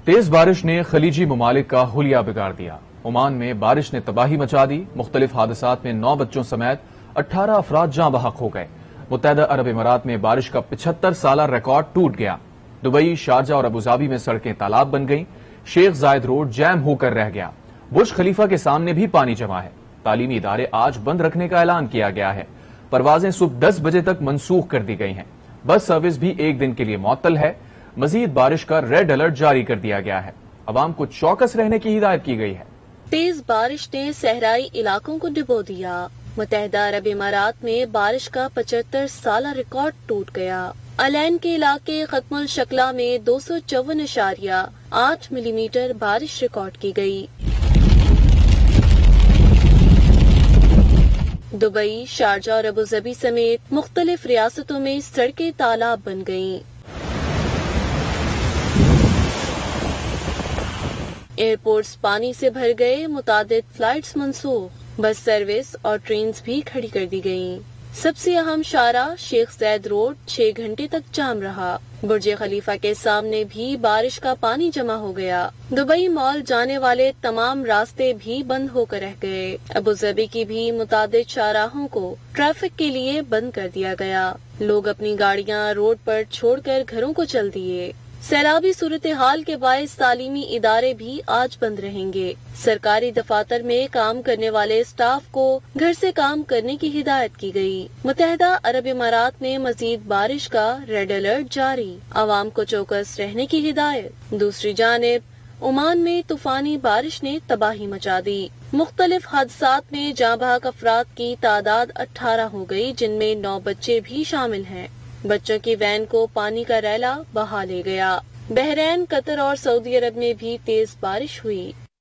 तेज बारिश ने खलीजी ममालिक का हुलिया बिगाड़ दिया। ओमान में बारिश ने तबाही मचा दी। मुख्तलिफ हादसात में 9 बच्चों समेत 18 अफराद जाँ बहक हो गए। मुत्तहदा अरब इमारात में बारिश का 75 साला रिकॉर्ड टूट गया। दुबई, शारजा और अबूधाबी में सड़कें तालाब बन गईं। शेख जायद रोड जैम होकर रह गया। बुर्ज खलीफा के सामने भी पानी जमा है। तालीमी इदारे आज बंद रखने का ऐलान किया गया है। परवाजें सुबह 10 बजे तक मनसूख कर दी गई हैं। बस सर्विस भी एक दिन के लिए मुअत्तल है। मजीद बारिश का रेड अलर्ट जारी कर दिया गया है। अवाम को चौकस रहने की हिदायत की गई है। तेज बारिश ने सहराई इलाकों को डुबो दिया। मुत्तहदा अरब इमारात में बारिश का 75 साला रिकॉर्ड टूट गया। अलैन के इलाके खत्मुल शकला में 254.8 मिलीमीटर बारिश रिकॉर्ड की गई। दुबई, शारजा और अबूधाबी समेत मुख्तलिफ रियासतों में सड़कें तालाब बन गईं। एयरपोर्ट्स पानी से भर गए। मुतादिद फ्लाइट्स मनसूख। बस सर्विस और ट्रेन्स भी खड़ी कर दी गईं। सबसे अहम शारा शेख जायद रोड 6 घंटे तक जाम रहा। बुर्ज खलीफा के सामने भी बारिश का पानी जमा हो गया। दुबई मॉल जाने वाले तमाम रास्ते भी बंद होकर रह गए। अबूधाबी की भी मुतादिद शाहराहों को ट्रैफिक के लिए बंद कर दिया गया। लोग अपनी गाड़ियां रोड पर छोड़कर घरों को चल दिए। सैलाबी सूरत हाल के बायस तालीमी इदारे भी आज बंद रहेंगे। सरकारी दफातर में काम करने वाले स्टाफ को घर से काम करने की हिदायत की गई। मुत्तहदा अरब इमारात में मजीद बारिश का रेड अलर्ट जारी। आवाम को चौकस रहने की हिदायत। दूसरी जानिब ओमान में तूफानी बारिश ने तबाही मचा दी। मुख्तलिफ हादसात में जाँ बहक अफराद की तादाद 18 हो गई, जिनमें 9 बच्चे भी शामिल हैं। बच्चों की वैन को पानी का रैला बहा ले गया। बहरैन, कतर और सऊदी अरब में भी तेज बारिश हुई।